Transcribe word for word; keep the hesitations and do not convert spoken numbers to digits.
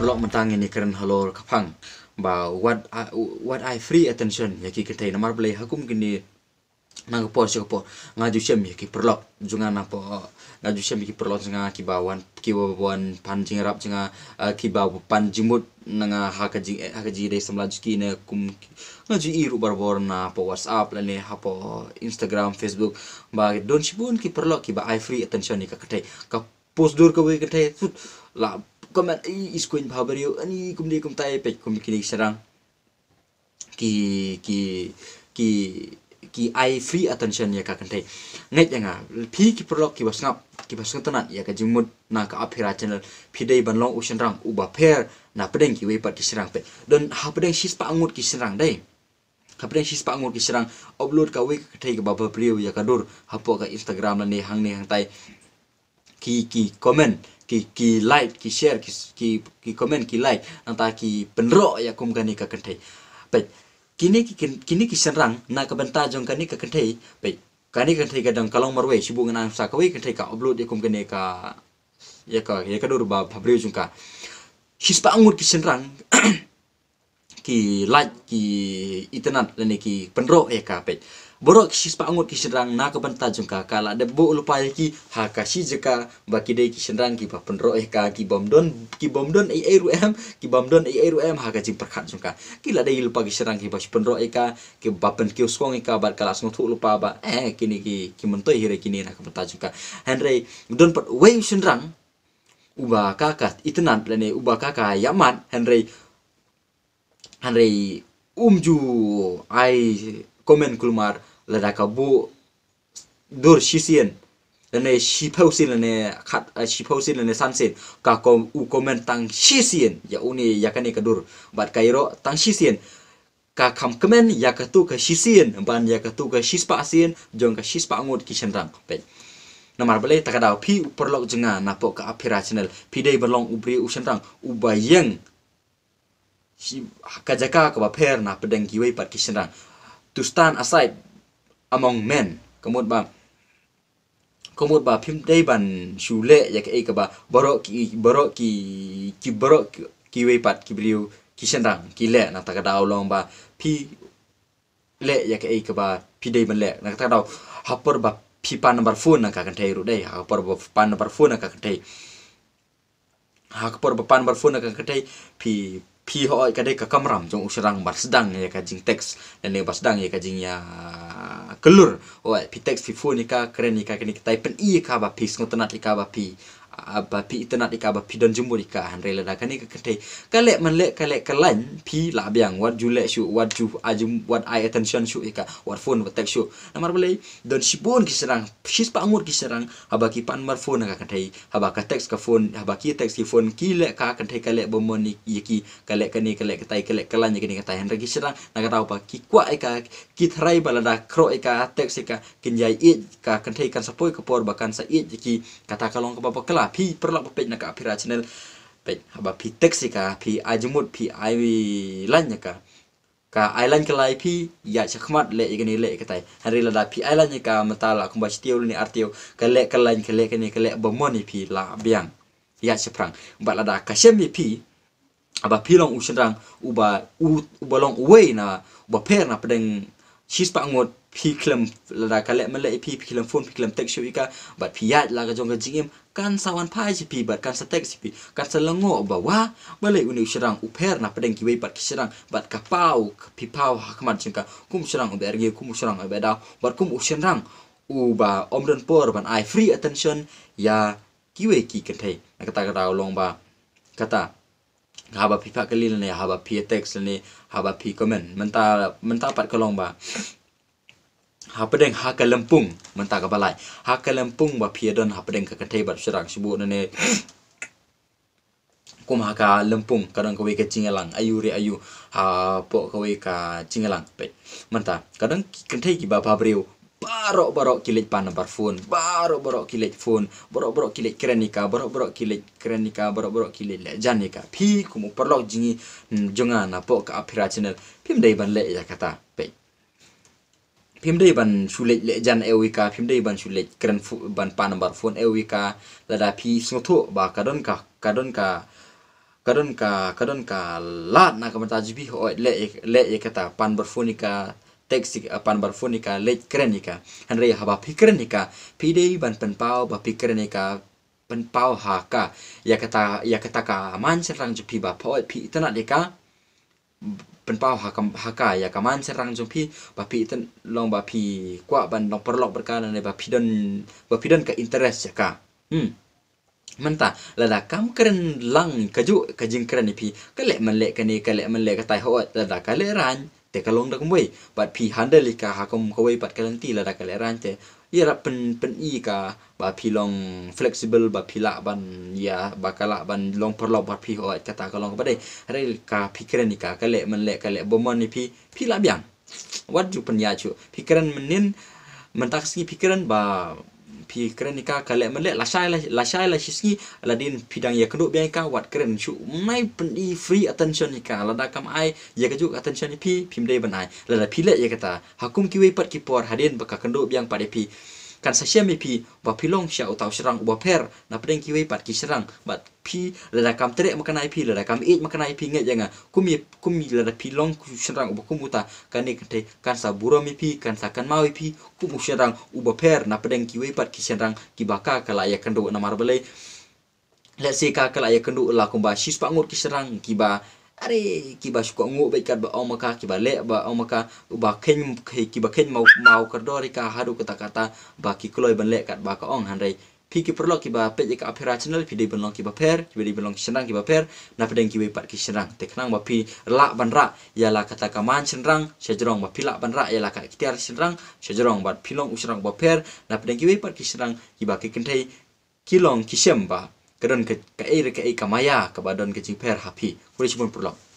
perlu mentang ini keren halor kapang ba what I, what I free attention ya ki ketai namar boleh hakum gini nang po siya po ngaju siya mi ki perlu junga na po ngaju siya mi ki perlu junga ki bawan ki bawan panjing rap junga ki baw panjimut nanga hakaji hakaji dei samla ki ne kum ngaju iru barbor na po WhatsApp lane ha po Instagram Facebook ba don sibun ki perlu ki ba I free attention ni ka ketai ka post dur ka we ketai la comment is going bhabario ani kumdi kum tai pe kum kini serang ki ki ki ki I free attention ya ka kantai ngai janga phi ki prolog ki basngap ki basng tanat ya ka jimut na ka aphira channel phi dei ban long ocean rang uba pair na pedeng ki we pat ki serang pe don ha pedeng sis pa angut ki serang dai ha pedeng sis pa angut ki serang upload ka we ka thai ka baba priyo ya ka dur ha po ka Instagram la ne hang ne hang tai ki ki comment ki ki like ki share ki ki ki comment ki like nanta ki penro ya kum kani ka kantai pe kini ki kini ki serang na ka banta jong kani ka kantai pe kani kantai kadang kalong marwe sibu ngana sa ka we kantai ka upload ya kum kani ka ya ka ya ka dur ba phabri jung ka hispa angut ki serang ki like ki internet lani ki penro ya ka pe borok sispa angut ki serang na ka banta jungka kala de bo lupa ki ha ka si jeka baki de ki serang ki pa penro eh ka ki bomdon ki bomdon ai ai ru em ki bomdon ai ai ru em ha ka jing perkhat jungka kila de lupa ki serang ki pa penro eh ka ki bapen ki uskong eh ka bar kala song thu lupa ba eh kini ki ki mentoi hire kini na ka banta jungka henry don pat we serang uba kaka itenan plane uba kaka yaman henry henry umju ai komen kulmar lada ka bu dur shisien lane shipausin lane khat shipausin lane sansin ka kom u komen tang shisien ya uni ya kani ka dur bat kairo tang shisien ka kam komen ya ka tu ka shisien ban ya ka tu ka shispa asien jong ka shispa angut ki senrang pe namar bale takada phi perlok jenga napo ka aphira channel phi dei balong ubri u senrang u bayeng si kajaka ka ba pher na pedeng ki wei pat ki senrang to stand aside among men kemud ba kemud ba phim dei ban shule ya ke ka ba borok ki borok ki ki borok ki we pat ki briu ki senrang ki le na ta ka daw long ba phi le ya ke ka ba phi dei ban le na ta daw hapor ba phi pan number phone na ka kan thai ru dei hapor ba pan number phone na ka kan thai hapor ba pan number phone na ka kan thai phi phi ho ka dei ka kamram jong usrang bar sedang ya ka jing text dan ne bas sedang ya ka jing ya kelur oh pi text pi phone ni ka keren ni ka kini tai pen i ka ba pi ngotenat i ka ba pi ba pi internet i ka ba pi don jumbo i ka hanre la ka ni ka kete kale man le kale kalan pi la biang wat ju le shu wat ju ajum wat I attention shu i ka wat phone wat text shu namar bale don sibon ki serang sis pa angur ki serang haba ki pan mar phone ka kete haba ka text ka phone haba ki text ki phone ki le ka kete kale bomon ni ki kale kani kale ka tai kale kalan ni kini ka tai hanre ki serang na ka tau pa ki kwa i ka ki thrai balada kro i ka text ka kinjai i ka kete kan sapoi ka por bakan sa i ki kata kalong ka ba kala pi perlu pepek nak aphira channel pe haba pi text ka pi ajmut pi ai lan ka ka island kelai pi ya chakmat le igani le katai hari la pi island ka matala kumba stiol ni artio kale kalan kale kani kale bomoni pi la biang ya seprang ba la da kasem pi aba pilong usrang uba ubalong uwe na uba per na pedeng sispa ngot pi klem la kale mele pi pi klem phone pi klem text ika bat pi ya la ga jong ga jingim kan sawan pai si pi bat kan sa text pi kan sa lango ba wa bale uni usrang uper na pedeng ki we bat kisrang bat ka pau pi pau hakmat jingka kum usrang uber ge kum usrang abeda bat kum usrang uba omron por ban I free attention ya ki we ki kentai na kata kata long ba kata haba pi pak kelil ne haba pi text ne haba pi comment menta menta pat kolong ba ha pedeng ha ka lempung menta ka balai ha ka lempung ba pi don ha pedeng ka kantai bat serang sibu ne kum ha ka lempung kadang ka we ka cingalang ayu re ayu ha po ka we ka cingalang pe menta kadang kantai ki ba ba breu barok barok kilit pan number phone barok barok kilit phone barok barok kilit kerenika barok barok kilit kerenika barok barok kilit le janika pi kumu perlok jingi jonga na po ka aphira channel pim dei ban le ya kata pe pim dei ban sulet le jan ewika pim dei ban sulet keren ban pan number phone ewika lada pi snotho ba kadon ka kadon ka kadon ka kadon ka lat na kamata jibi ho le le ye kata pan berfunika teksi pan berfunika le krenika hanre haba pikrenika pide ban pen pau ba pikrenika pen pau haka ya kata ya kata ka man serang jipi ba po pi tana deka pen pau haka haka ya ka man serang jipi ba pi ten long ba pi kwa ban long perlok berkana ne ba pidon ba pidon ka interest ya ka hmm menta lada kam keren lang kaju kajing keren ipi kale menlek kani kale menlek katai ho lada kale ran te kalong dak mui bat pi handle ka hakom kawai pat kalanti lada kale ran te ira pen pen i ka ba pi long flexible ba pi la ban ya ba kala ban long perlo ba pi ho kata kalong ba dei re ka pi keren ni ka kale menlek kale bomon ni pi pi la biang wat ju pen ya chu pi keren menin mentaksi pikiran ba pi keren nika kale mele la shai la la shai la shiski ladin pidang ya kenduk biang ka wat keren chu mai pendi free attention nika lada kam ai ya kejuk attention ni pi pimdei ban ai lada pile ya kata hakum kiwe pat ki por hadin baka kenduk biang pada pi kan sa syam pi ba pilong sya utau serang ba per na pedeng kiwe pat ki serang bat pi lada kam trek makan ai pi lada kam eat makan ai pi nge janga kumi kumi lada pilong ku serang ba kumuta kan ni kete kan sa buro mi pi kan sa kan mau pi kumu serang uba per na pedeng kiwe pat ki serang ki baka kala ya kendo na marbelai let's say ka kala ya kendo la kumba sis pa ngut ki serang ki ba are ki ba suka ngut baik kat ba omaka ki ba le ba omaka ba ken ki ba ken mau mau kerdori ka hadu kata kata ba ki kloi ban le kat ba ka ong handai pi ki perlo ki ba pe ka operational pi de belong ki ba per ki de belong senang ki ba per na pedeng ki pat ki serang te kenang ba pi la ban ra ya la kata ka man serang sejrong ba pi la ban ra ya la ka tiar serang sejrong ba pilong usrang ba per na pedeng ki pat ki serang ki ba ki kentai kilong ki sem ba kadon ke ka e ke e kamaya ka badon ke jing per happy kuri cipun perlo